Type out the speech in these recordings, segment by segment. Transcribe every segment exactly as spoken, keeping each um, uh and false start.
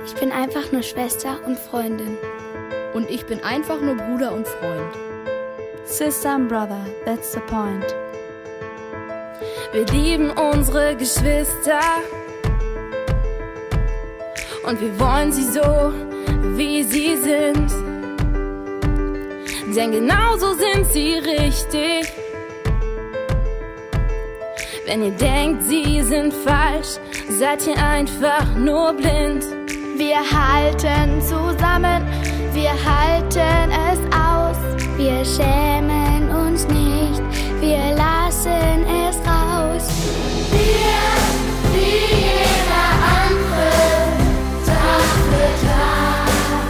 Ich bin einfach nur Schwester und Freundin. Und ich bin einfach nur Bruder und Freund. Sister and brother, that's the point. Wir lieben unsere Geschwister und wir wollen sie so, wie sie sind. Denn genauso sind sie richtig. Wenn ihr denkt, sie sind falsch, seid ihr einfach nur blind. Wir halten zusammen, wir halten es aus. Wir schämen uns nicht, wir lassen es raus. Wir, wie jeder andere, Tag für Tag.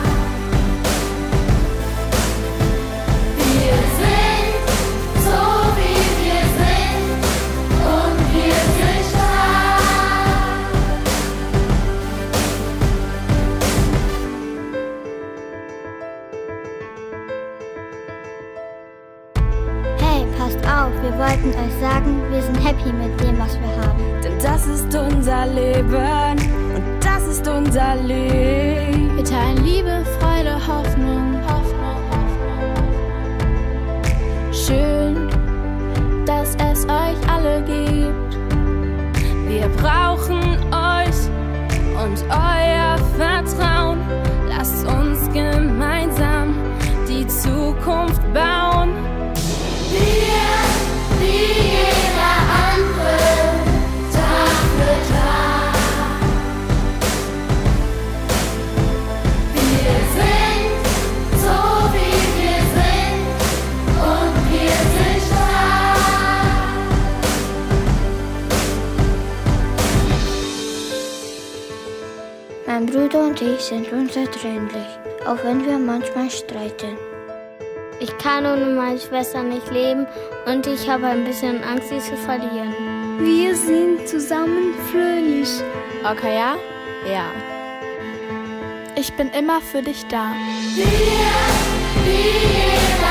Wir sind so, wie wir sind, und wir sind stark. Hey, passt auf, wir wollten euch sagen, wir sind happy mit dem, was wir haben. Denn das ist unser Leben und das ist unser Leben. Wir teilen Liebe, Freude, Hoffnung, Hoffnung, Hoffnung. Schön, dass es euch alle gibt. Wir brauchen euch und euer Vertrauen. Lasst uns gemeinsam die Zukunft bauen. Wir, wie jeder andere, Tag für Tag. Wir sind so, wie wir sind, und wir sind stark. Mein Bruder und ich sind unzertrennlich, auch wenn wir manchmal streiten. Ich kann ohne meine Schwester nicht leben und ich habe ein bisschen Angst, sie zu verlieren. Wir sind zusammen fröhlich. Okay, ja? Ja. Ich bin immer für dich da. Wir, wie jeder